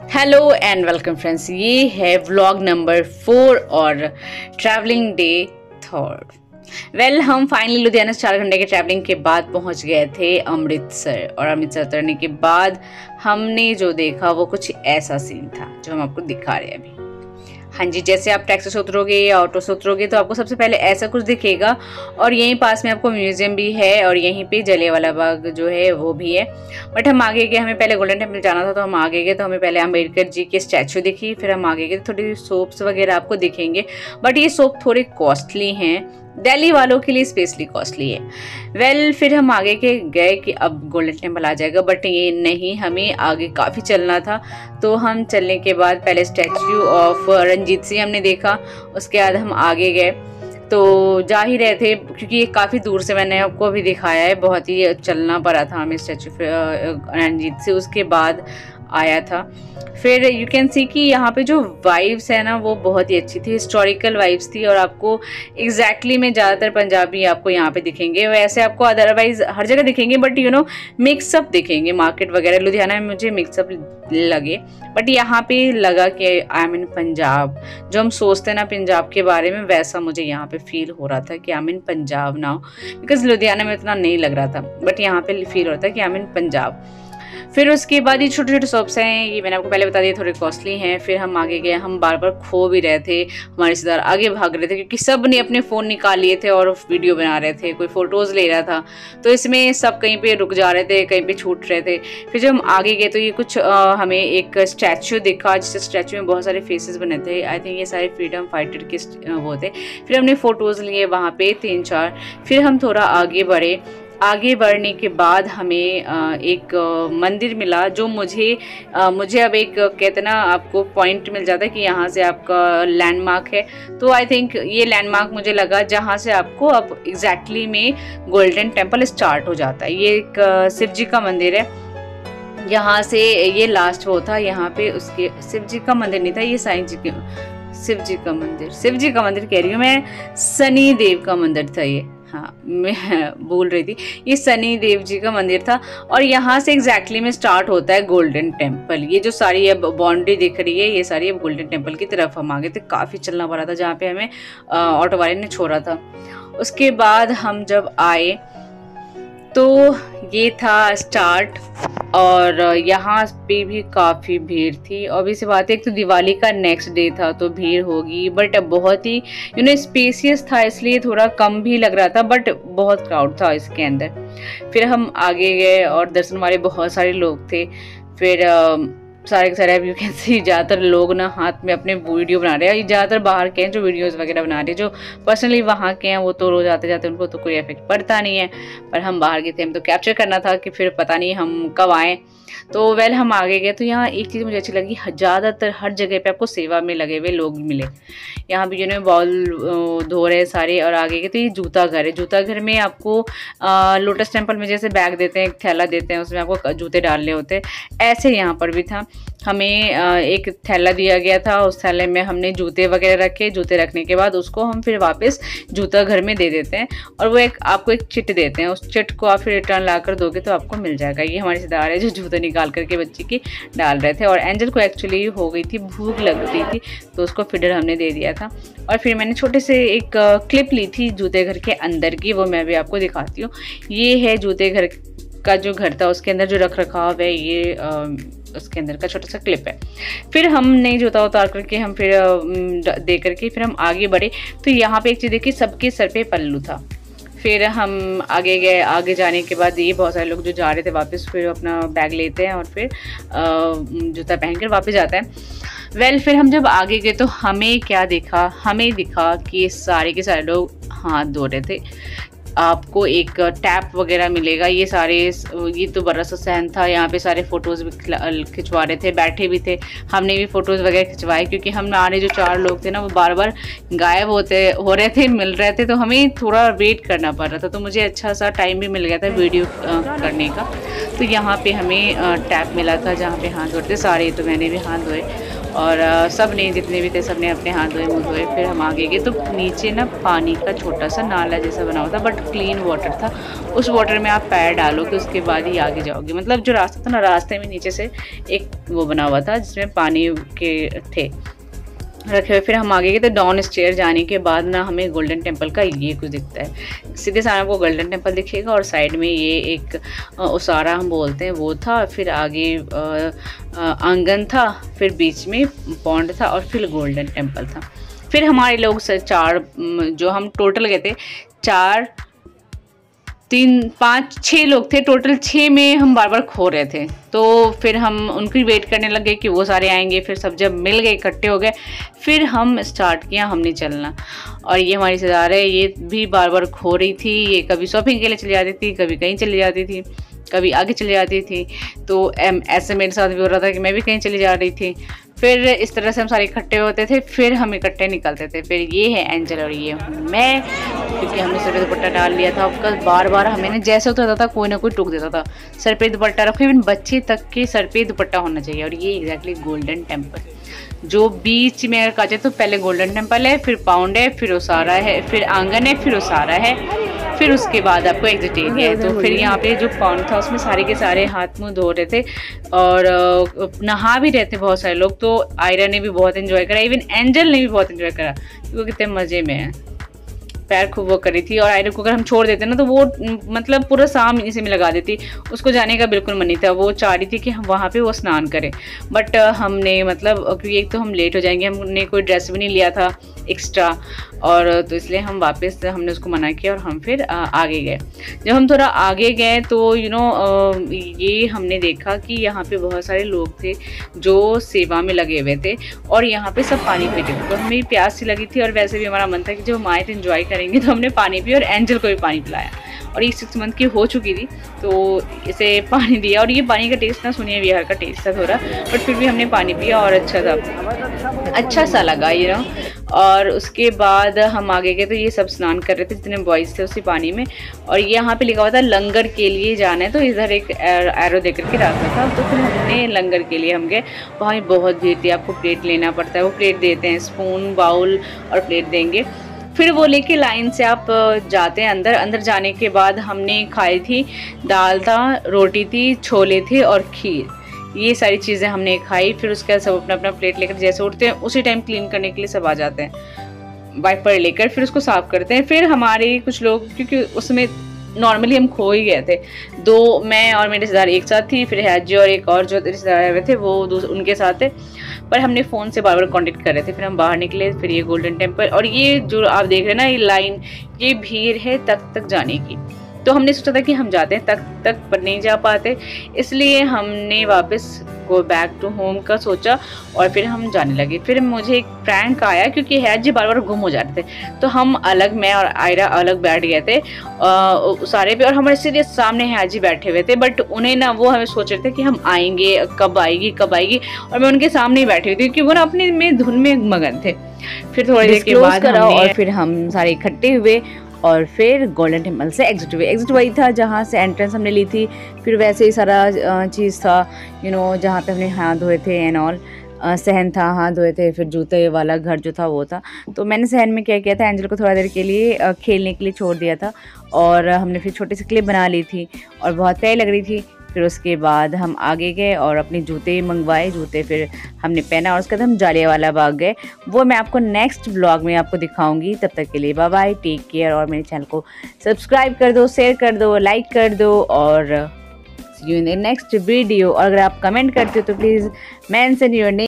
Hello and welcome friends, ये है vlog number 4 और ट्रैवलिंग डे 3। हम फाइनली लुधियाना से 4 घंटे के ट्रैवलिंग के बाद पहुंच गए थे अमृतसर। और अमृतसर उतरने के बाद हमने जो देखा वो कुछ ऐसा सीन था जो हम आपको दिखा रहे हैं अभी। हाँ जी, जैसे आप टैक्सी से उतरोगे या ऑटो से उतरोगे तो आपको सबसे पहले ऐसा कुछ दिखेगा। और यहीं पास में आपको म्यूजियम भी है और यहीं पे जलियांवाला बाग जो है वो भी है। बट हम आगे गए, हमें पहले गोल्डन टेम्पल जाना था तो हम आगे गए तो हमें पहले अम्बेडकर जी की स्टैचू दिखी। फिर हम आगे गए, थोड़ी सोप्स वगैरह आपको दिखेंगे बट ये सोप थोड़े कॉस्टली हैं, दिल्ली वालों के लिए स्पेशली कॉस्टली है। फिर हम आगे के गए कि अब गोल्डन टेम्पल आ जाएगा, बट ये नहीं, हमें आगे काफ़ी चलना था। तो हम चलने के बाद पहले स्टैचू ऑफ रंजीत सिंह हमने देखा, उसके बाद हम आगे गए तो जा ही रहे थे क्योंकि ये काफ़ी दूर से मैंने आपको अभी दिखाया है, बहुत ही चलना पड़ा था हमें स्टैचू रंजीत से। उसके बाद आया था, फिर यू कैन सी कि यहाँ पे जो वाइब्स है ना वो बहुत ही अच्छी थी, हिस्टोरिकल वाइब्स थी। और आपको एग्जैक्टली में ज़्यादातर पंजाबी आपको यहाँ पे दिखेंगे, वैसे आपको अदरवाइज हर जगह दिखेंगे बट मिक्सअप दिखेंगे। मार्केट वगैरह लुधियाना में मुझे मिक्सअप लगे बट यहाँ पे लगा कि आई एम इन पंजाब। जो हम सोचते हैं ना पंजाब के बारे में, वैसा मुझे यहाँ पे फील हो रहा था कि I am in Punjab now, because Ludhiana में उतना नहीं लग रहा था बट यहाँ पे फील हो रहा था कि आई एम इन पंजाब। फिर उसके बाद ये छोटे छोटे शॉप्स हैं, ये मैंने आपको पहले बता दिया, थोड़े कॉस्टली हैं। फिर हम आगे गए, हम बार बार खो भी रहे थे, हमारे रिश्तेदार आगे भाग रहे थे क्योंकि सब ने अपने फ़ोन निकाल लिए थे और वीडियो बना रहे थे, कोई फ़ोटोज़ ले रहा था। तो इसमें सब कहीं पे रुक जा रहे थे, कहीं पे छूट रहे थे। फिर जब हम आगे गए तो ये कुछ हमें एक स्टैचू दिखा, जिस स्टैचू में बहुत सारे फेसेस बने थे। आई थिंक ये सारे फ्रीडम फाइटर के वो थे। फिर हमने फ़ोटोज़ लिए वहाँ पे 3-4। फिर हम थोड़ा आगे बढ़े, आगे बढ़ने के बाद हमें एक मंदिर मिला जो मुझे अब एक कहते ना आपको पॉइंट मिल जाता है कि यहाँ से आपका लैंडमार्क है। तो आई थिंक ये लैंडमार्क मुझे लगा जहाँ से आपको अब एग्जैक्टली में गोल्डन टेम्पल स्टार्ट हो जाता है। ये एक शिव जी का मंदिर है, यहाँ से ये लास्ट वो था। यहाँ पे उसके शिव जी का मंदिर नहीं था, ये साईं जी के शिव जी का मंदिर कह रही हूँ मैं, शनि देव का मंदिर था ये। हाँ, मैं बोल रही थी, ये शनि देव जी का मंदिर था। और यहाँ से एग्जैक्टली में स्टार्ट होता है गोल्डन टेम्पल। ये जो सारी अब बाउंड्री दिख रही है, ये सारी अब गोल्डन टेम्पल की तरफ हम आ गए थे। काफ़ी चलना पड़ा था, जहाँ पे हमें ऑटो वाले ने छोड़ा था। उसके बाद हम जब आए तो ये था स्टार्ट, और यहाँ पे भी काफ़ी भीड़ थी। ऑब्वियस बात है, एक तो दिवाली का नेक्स्ट डे था तो भीड़ होगी, बट बहुत ही स्पेसियस था इसलिए थोड़ा कम भी लग रहा था, बट बहुत क्राउड था इसके अंदर। फिर हम आगे गए और दर्शन वाले बहुत सारे लोग थे। फिर सारे के सारे यू कैन सी ज़्यादातर लोग ना हाथ में अपने वीडियो बना रहे हैं। ज़्यादातर बाहर के हैं जो वीडियोस वगैरह बना रहे हैं, जो पर्सनली वहाँ के हैं वो तो रोज आते जाते उनको तो कोई इफेक्ट पड़ता नहीं है, पर हम बाहर के थे, हम तो कैप्चर करना था कि फिर पता नहीं हम कब आएँ। तो हम आगे गए तो यहाँ एक चीज़ मुझे अच्छी लगी, ज़्यादातर हर जगह पे आपको सेवा में लगे हुए लोग मिले। यहाँ भी बॉल धो रहे सारे। और आगे गए तो ये जूता घर है। जूता घर में आपको लोटस टेम्पल में जैसे बैग देते हैं, एक थैला देते हैं, उसमें आपको जूते डालने होते हैं, ऐसे यहाँ पर भी था। हमें एक थैला दिया गया था, उस थैले में हमने जूते वगैरह रखे। जूते रखने के बाद उसको हम फिर वापस जूता घर में दे देते हैं और वो आपको एक चिट देते हैं। उस चिट को आप फिर रिटर्न ला कर दोगे तो आपको मिल जाएगा। ये हमारे रिश्तेदार है जो जूते निकाल करके बच्ची की डाल रहे थे। और एंजल को एक्चुअली हो गई थी, भूख लग रही थी, तो उसको फीडर हमने दे दिया था। और फिर मैंने छोटे से एक क्लिप ली थी जूते घर के अंदर की, वो मैं भी आपको दिखाती हूँ। ये है जूते घर का जो घर था, उसके अंदर जो रख रखाव है, ये उसके अंदर का छोटा सा क्लिप है। फिर हमने जूता उतार करके हम फिर दे करके फिर हम आगे बढ़े तो यहाँ पे एक चीज़ देखी, सबके सर पे पल्लू था। फिर हम आगे गए, आगे जाने के बाद ये बहुत सारे लोग जो जा रहे थे वापस फिर अपना बैग लेते हैं और फिर जूता पहनकर वापस जाता है। फिर हम जब आगे गए तो हमें क्या दिखा, हमें दिखा कि सारे के सारे लोग हाथ धो रहे थे। आपको एक टैप वगैरह मिलेगा। ये तो बड़ा सा सहन था, यहाँ पे सारे फ़ोटोज़ भी खिंचवा रहे थे, बैठे भी थे। हमने भी फ़ोटोज़ वगैरह खिंचवाए क्योंकि हमारे जो 4 लोग थे ना वो बार बार गायब हो रहे थे, मिल रहे थे, तो हमें थोड़ा वेट करना पड़ रहा था। तो मुझे अच्छा सा टाइम भी मिल गया था वीडियो करने का। तो यहाँ पे हमें टैप मिला था जहाँ पे हाथ धोते सारे, तो मैंने भी हाथ धोए। और सब ने जितने भी थे सब ने अपने हाथ धोए मुँह धोए। फिर हम आगे गए तो नीचे ना पानी का छोटा सा नाला जैसा बना हुआ था, बट क्लीन वाटर था। उस वाटर में आप पैर डालोगे उसके बाद ही आगे जाओगे। मतलब जो रास्ता था ना, रास्ते में नीचे से एक वो बना हुआ था जिसमें पानी के थे रखे हुए। फिर हम आगे गए तो डाउन स्टेयर जाने के बाद ना हमें गोल्डन टेम्पल का ये कुछ दिखता है। सीधे सामने आपको गोल्डन टेम्पल दिखेगा और साइड में ये एक उसारा हम बोलते हैं वो था। फिर आगे आंगन था, फिर बीच में पॉन्ड था और फिर गोल्डन टेम्पल था। फिर हमारे लोग चार, जो हम टोटल गए थे 4 3 5 6 लोग थे टोटल। 6 में हम बार बार खो रहे थे, तो फिर हम उनकी वेट करने लग गए कि वो सारे आएंगे। फिर सब जब मिल गए, इकट्ठे हो गए, फिर हम स्टार्ट किया हमने चलना। और ये हमारी रिश्तेदार है, ये भी बार बार खो रही थी। ये कभी शॉपिंग के लिए चली जाती थी, कभी कहीं चली जाती थी, कभी आगे चली जाती थी। तो ऐसे मेरे साथ भी हो रहा था कि मैं भी कहीं चली जा रही थी। फिर इस तरह से हम सारे इकट्ठे होते थे, फिर हम इकट्ठे निकलते थे। फिर ये है एंजल और ये हूँ मैं, क्योंकि हमने सर पे दुपट्टा डाल लिया था। कल बार बार हमें ना जैसे उतरता था कोई ना कोई टोक देता था, सर पे दुपट्टा रखो। इवन बच्चे तक के सर पे दुपट्टा होना चाहिए। और ये एग्जैक्टली गोल्डन टेम्पल, जो बीच में अगर कहा जाए तो पहले गोल्डन टेम्पल है, फिर पाउंड है, फिर उसारा है, फिर आंगन है, फिर उसारा है, फिर उसके बाद आपको एग्जिट एरिया है। तो फिर यहाँ पे जो पाउंड था उसमें सारे के सारे हाथ मुंह धो रहे थे और नहा भी रहे थे बहुत सारे लोग। तो आयरा ने भी बहुत एंजॉय करा, इवन एंजल ने भी बहुत एंजॉय करा, वो कितने मज़े में है। पैर खूब वो करी थी। और आयरा को अगर हम छोड़ देते ना तो वो मतलब पूरा शाम इसी में लगा देती। उसको जाने का बिल्कुल मन नहीं था, वो चाह रही थी कि हम वहाँ पे वो स्नान करें। बट हमने मतलब क्योंकि एक तो हम लेट हो जाएंगे, हमने कोई ड्रेस भी नहीं लिया था एक्स्ट्रा, और तो इसलिए हम वापस हमने उसको मना किया और हम फिर आगे गए। जब हम थोड़ा आगे गए तो ये हमने देखा कि यहाँ पे बहुत सारे लोग थे जो सेवा में लगे हुए थे और यहाँ पे सब पानी पीते थे। तो हमें प्यास सी लगी थी और वैसे भी हमारा मन था कि जब हम आए तो एंजॉय करेंगे, तो हमने पानी पिया और एंजल को भी पानी पिलाया। और ये 6 मंथ की हो चुकी थी तो इसे पानी दिया। और ये पानी का टेस्ट ना सुनिए बिहार का टेस्ट था थोड़ा, बट फिर भी हमने पानी पिया और अच्छा था, अच्छा सा लगा और उसके बाद हम आगे गए तो ये सब स्नान कर रहे थे जितने बॉयज़ थे उसी पानी में। और ये यहाँ पे लिखा हुआ था लंगर के लिए जाना है, तो इधर एक एरो दे करके रास्ता था। तो फिर हमने लंगर के लिए हम गए। वहाँ बहुत भीड़ थी, आपको प्लेट लेना पड़ता है, वो प्लेट देते हैं, स्पून बाउल और प्लेट देंगे। फिर वो लेके लाइन से आप जाते हैं अंदर। अंदर जाने के बाद हमने खाई थी, दाल था, रोटी थी, छोले थे और खीर, ये सारी चीज़ें हमने खाई। फिर उसके बाद सब अपना अपना प्लेट लेकर जैसे उठते हैं उसी टाइम क्लीन करने के लिए सब आ जाते हैं, वाइपर लेकर फिर उसको साफ़ करते हैं। फिर हमारे कुछ लोग, क्योंकि उसमें नॉर्मली हम खो ही गए थे, 2 मैं और मेरे रिश्तेदार एक साथ थी, फिर हैजी और एक और जो रिश्तेदार आए हुए थे वो उनके साथ थे, पर हमने फ़ोन से बार बार कांटेक्ट कर रहे थे। फिर हम बाहर निकले, फिर ये गोल्डन टेम्पल और ये जो आप देख रहे हैं ना ये लाइन, ये भीड़ है तक जाने की। तो हमने सोचा था कि हम जाते हैं तक पर नहीं जा पाते, इसलिए हमने वापस गो बैक टू होम का सोचा और फिर हम जाने लगे। फिर मुझे एक प्रैंक आया क्योंकि हैजी बार बार गुम हो जाते थे, तो हम अलग, मैं और आयरा अलग बैठ गए थे सारे पे, और हमारे सीधे सामने हैजी बैठे हुए थे। बट उन्हें ना वो हमें सोच रहे थे कि हम आएंगे, कब आएगी, और मैं उनके सामने ही बैठी हुई थी क्योंकि वो ना अपने में धुन में मगन थे। फिर थोड़ी देर के बाद और फिर हम सारे इकट्ठे हुए और फिर गोल्डन टेम्पल से एग्जिट हुए। एग्जिट वही था जहाँ से एंट्रेंस हमने ली थी। फिर वैसे ही सारा चीज़ था जहाँ पे हमने हाथ धोए थे एंड ऑल, सहन था, हाथ धोए थे, फिर जूते वाला घर जो था वो था। तो मैंने सहन में क्या किया था, एंजल को थोड़ा देर के लिए खेलने के लिए छोड़ दिया था और हमने फिर छोटी सी क्लिप बना ली थी और बहुत प्यारी लग रही थी। फिर उसके बाद हम आगे गए और अपने जूते मंगवाए, जूते फिर हमने पहना और उसके बाद हम जालियांवाला बाग गए। वो मैं आपको नेक्स्ट ब्लॉग में आपको दिखाऊंगी। तब तक के लिए बाय बाय, टेक केयर, और मेरे चैनल को सब्सक्राइब कर दो, शेयर कर दो, लाइक कर दो और see you in the next video. और अगर आप कमेंट करते हो तो प्लीज़ मेंशन योर नेम।